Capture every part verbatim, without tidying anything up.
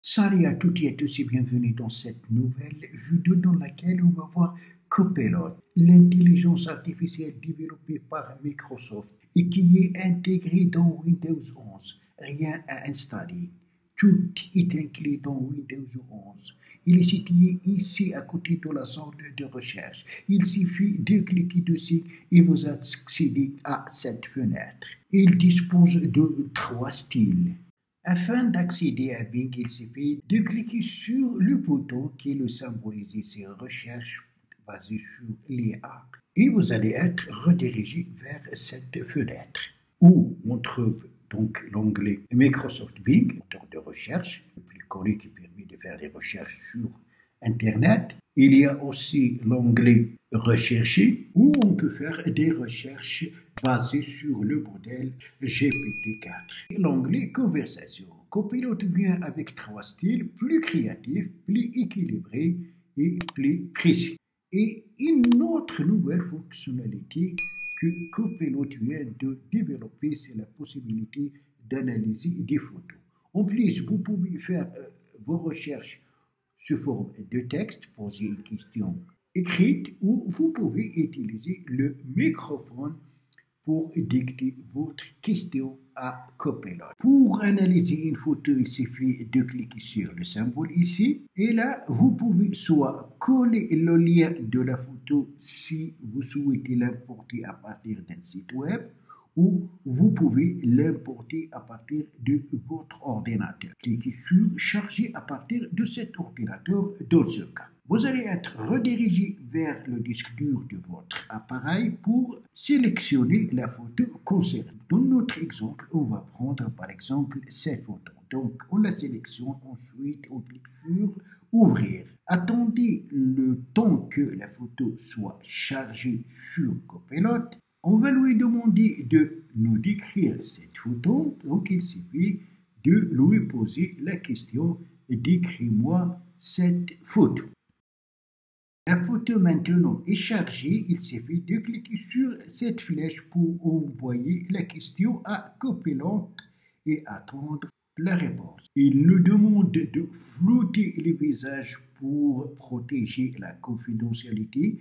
Salut à toutes et à tous et bienvenue dans cette nouvelle vidéo dans laquelle on va voir Copilot, l'intelligence artificielle développée par Microsoft et qui est intégrée dans Windows onze. Rien à installer. Tout est inclus dans Windows onze. Il est situé ici à côté de la zone de recherche. Il suffit de cliquer dessus et vous accédez à cette fenêtre. Il dispose de trois styles. Afin d'accéder à Bing, il suffit de cliquer sur le bouton qui le symbolise ses recherches basées sur l'I A. Et vous allez être redirigé vers cette fenêtre où on trouve donc l'onglet Microsoft Bing, moteur de recherche, le plus connu qui permet de faire des recherches sur Internet. Il y a aussi l'onglet Rechercher où on peut faire des recherches basées sur le modèle G P T quatre. Et l'onglet Conversation. Copilot vient avec trois styles, plus créatifs, plus équilibrés et plus précis. Et une autre nouvelle fonctionnalité que Copilot vient de développer, c'est la possibilité d'analyser des photos. En plus, vous pouvez faire euh, vos recherches sous forme de texte, poser une question écrite, ou vous pouvez utiliser le microphone pour dicter votre question à Copilot. Pour analyser une photo, il suffit de cliquer sur le symbole ici. Et là, vous pouvez soit coller le lien de la photo si vous souhaitez l'importer à partir d'un site web, ou vous pouvez l'importer à partir de votre ordinateur. Cliquez sur « Charger à partir de cet ordinateur » dans ce cas. Vous allez être redirigé vers le disque dur de votre appareil pour sélectionner la photo concernée. Dans notre exemple, on va prendre par exemple cette photo. Donc, on la sélectionne, ensuite on clique sur « Ouvrir ». Attendez le temps que la photo soit chargée sur Copilot. On va lui demander de nous décrire cette photo, donc il suffit de lui poser la question « Décris-moi cette photo ». La photo maintenant est chargée, il suffit de cliquer sur cette flèche pour envoyer la question à Copilot et attendre la réponse. Il nous demande de flouter les visages pour protéger la confidentialité.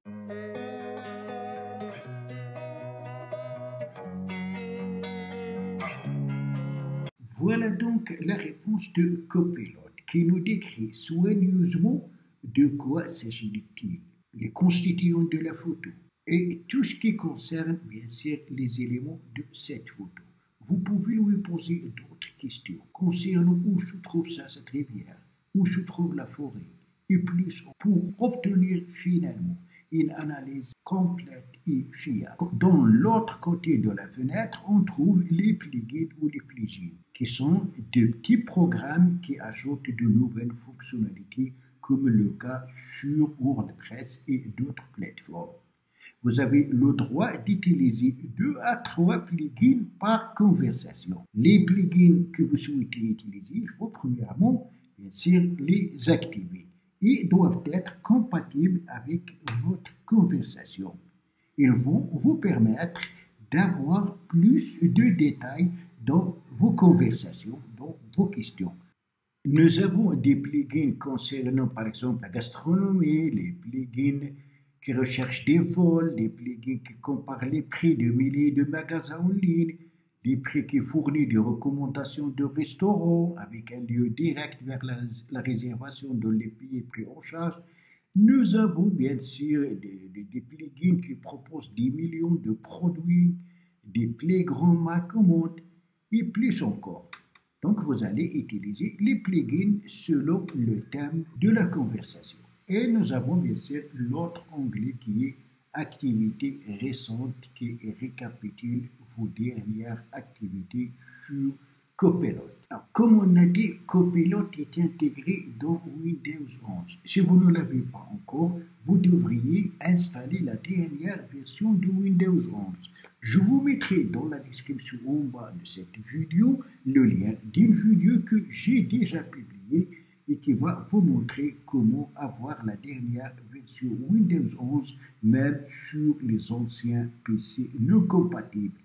Voilà donc la réponse de Copilot qui nous décrit soigneusement de quoi s'agit-il, les constituants de la photo et tout ce qui concerne bien sûr les éléments de cette photo. Vous pouvez lui poser d'autres questions concernant où se trouve ça, cette rivière, où se trouve la forêt et plus pour obtenir finalement une analyse complète et fiable. Dans l'autre côté de la fenêtre, on trouve les plugins ou les plugins, qui sont de petits programmes qui ajoutent de nouvelles fonctionnalités, comme le cas sur WordPress et d'autres plateformes. Vous avez le droit d'utiliser deux à trois plugins par conversation. Les plugins que vous souhaitez utiliser, il faut premièrement, bien sûr, les activer. Ils doivent être compatibles avec votre conversation. Ils vont vous permettre d'avoir plus de détails dans vos conversations, dans vos questions. Nous avons des plugins concernant par exemple la gastronomie, les plugins qui recherchent des vols, les plugins qui comparent les prix de milliers de magasins en ligne, les prix qui fournissent des recommandations de restaurants avec un lieu direct vers la, la réservation de les pays pris en charge. Nous avons bien sûr des, des, des plugins qui proposent des millions de produits, des plus grands marques au monde et plus encore. Donc vous allez utiliser les plugins selon le thème de la conversation. Et nous avons bien sûr l'autre onglet qui est activités récentes qui récapitule vos dernières activités sur Copilot. Alors, comme on a dit, Copilot est intégré dans Windows onze. Si vous ne l'avez pas encore, vous devriez installer la dernière version de Windows onze. Je vous mettrai dans la description en bas de cette vidéo le lien d'une vidéo que j'ai déjà publiée et qui va vous montrer comment avoir la dernière version Windows onze même sur les anciens P C non compatibles.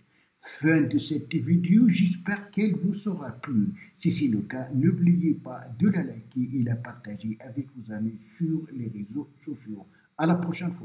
Fin de cette vidéo, j'espère qu'elle vous aura plu. Si c'est le cas, n'oubliez pas de la liker et la partager avec vos amis sur les réseaux sociaux. À la prochaine fois.